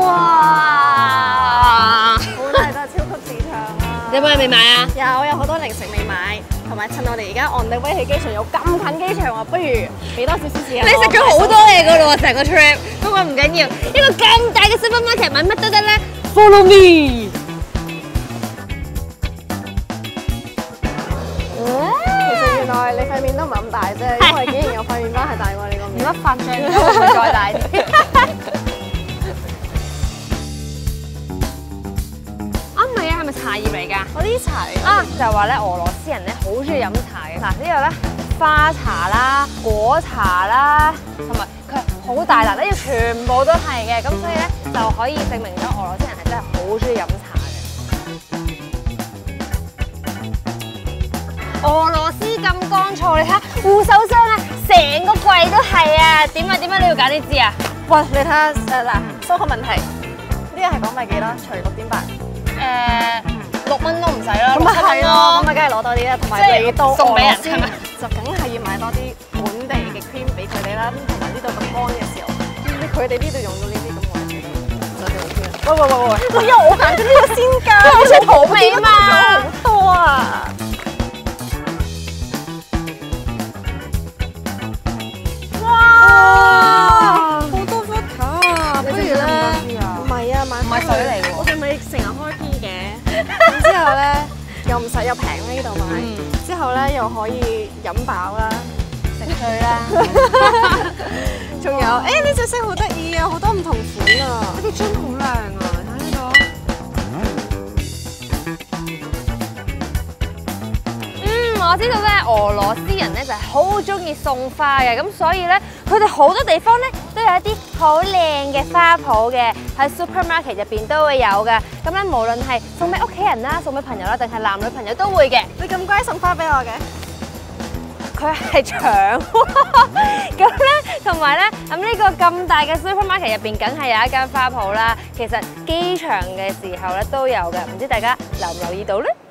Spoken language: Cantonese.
哇！ 好大笪超級市場啊！ 你有冇未買啊？ 有好多零食未買，同埋趁我哋而家 on the way 去機場，又咁近機場喎，不如俾多少少時間。 你食咗好多嘢噶咯喎，成個 trip。不過唔緊要，一個咁大嘅 supermarket 買乜都得咧。Follow me。 其實原來你塊面都唔係咁大啫，因為竟然有塊面包係大過你個面。 乜發脹咗會再大啲？係咪茶葉嚟㗎？ 嗰啲茶啊，就話咧俄羅斯人咧好中意飲茶嘅。嗱呢度咧花茶啦、果茶啦，同埋佢好大笪，呢度全部都係嘅。咁所以咧就可以證明咗俄羅斯人係真係好中意飲茶嘅。俄羅斯咁乾燥，你睇下護手霜啊，成個櫃都係啊！點啊？點解你要揀呢支啊？ 喂，你睇下嗱，收個問題，呢個係港幣幾多？除6.8。 6蚊都唔使啦， 咁咪係咯，咁咪梗係攞多啲啦，同埋你到送俾人係咪？ 就梗係要買多啲本地嘅 cream 俾佢哋啦，同埋呢度咁乾嘅時候，佢哋呢度用到呢啲咁我哋就好啲。喂，因為我揀咗呢個先㗎，好似好味啊嘛，好多啊！哇，好多 vodka，不如咧，唔係啊，買水嚟喎。 我哋咪成日開 P 嘅，之後咧又唔使又平呢度買，之後咧又可以飲飽啦， 食醉啦。 仲有，呢隻色好得意啊，好多唔同款啊，呢啲樽好靚啊，睇呢個。 我知道咧，俄羅斯人咧就係好中意送花嘅，咁所以咧佢哋好多地方咧都有一啲好靚嘅花圃嘅，喺 supermarket 入邊都會有嘅。咁咧無論係送俾屋企人啦、送俾朋友啦，定係男女朋友都會嘅。 你咁乖送花俾我嘅？ 佢係搶，咁咧同埋咧咁呢個咁大嘅 supermarket 入邊，梗係有一間花圃啦。其實機場嘅時候咧都有嘅，唔知大家留唔留意到咧？